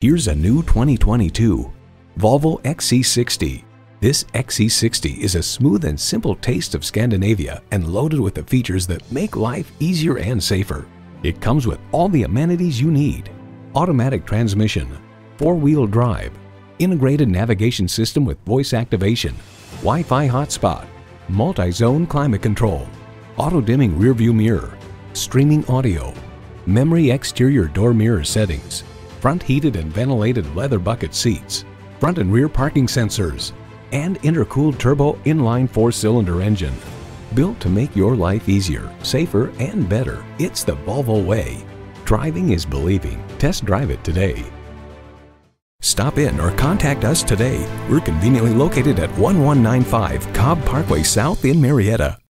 Here's a new 2022 Volvo XC60. This XC60 is a smooth and simple taste of Scandinavia and loaded with the features that make life easier and safer. It comes with all the amenities you need: automatic transmission, four-wheel drive, integrated navigation system with voice activation, Wi-Fi hotspot, multi-zone climate control, auto-dimming rearview mirror, streaming audio, memory exterior door mirror settings, front heated and ventilated leather bucket seats, front and rear parking sensors, and intercooled turbo inline four-cylinder engine. Built to make your life easier, safer, and better, it's the Volvo way. Driving is believing. Test drive it today. Stop in or contact us today. We're conveniently located at 1195 Cobb Parkway South in Marietta.